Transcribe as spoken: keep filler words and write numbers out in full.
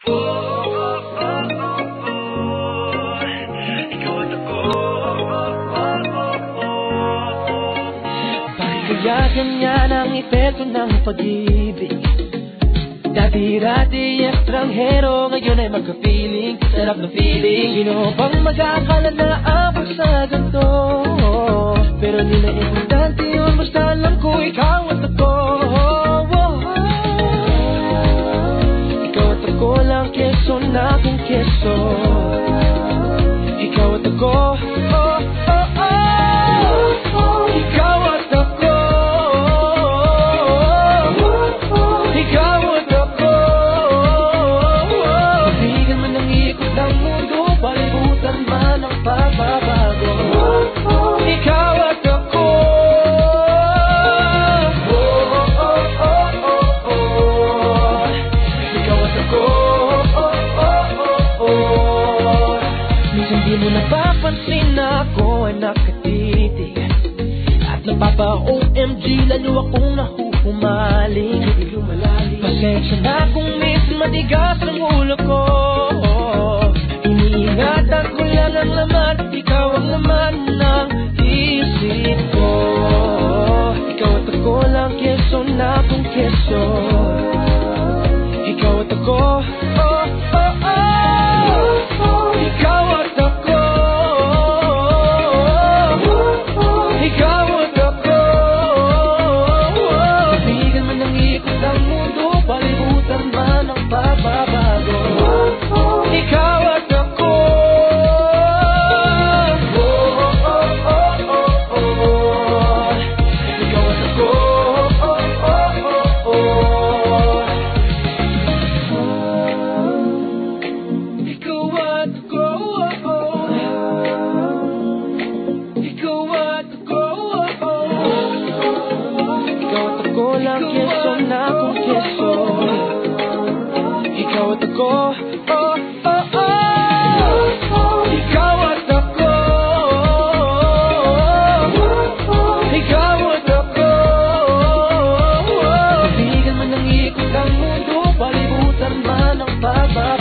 Kaya ganyan ang epekto ng pag-ibig. Dati-dati estranghero, ngayon ay magka-feeling. Sarap na feeling. Sino bang mag-aakala na abot sa ganito? Pero di na importante yun, basta alam ko ikaw at ako. Ikaw at ako lang, keso na kung keso. Ikaw at ako, oh, oh, oh. Ikaw at ako, ikaw at ako. Bigyan man ng ikot ng mundo, palibutan man ang pagbabago. Ikaw at ako, oh, oh, oh, oh, oh. Ikaw at ako, oh, oh, oh, oh. Minsan di mo napapansin na ako ay nakatitig at napapa-O M G, lalo akong nahuhumaling. Pasensya na kung minsan matigas ang ulo ko. Iniingatan ko lang ang laman, ikaw ang laman ng isip ko. Ikaw at ako lang, keso na kung keso. Ikaw at ako, oh, oh, oh. Ikaw at ako, ikaw at ako. Bigyan man ng ikot ng mundo, palibutan man ang pagbabago. Ikaw at ako, oh, oh, oh, oh, oh. Ikaw at ako, oh, oh, oh, oh. Ikaw at ako, oh, oh. Ikaw at ako, oh, oh. Ikaw at ako lang, keso na kung keso. Ikaw at ako, oh, oh, oh. Ikaw at ako, ikaw at ako. Bigyan man ng ikot ang mundo, palibutan man ang pagbabago.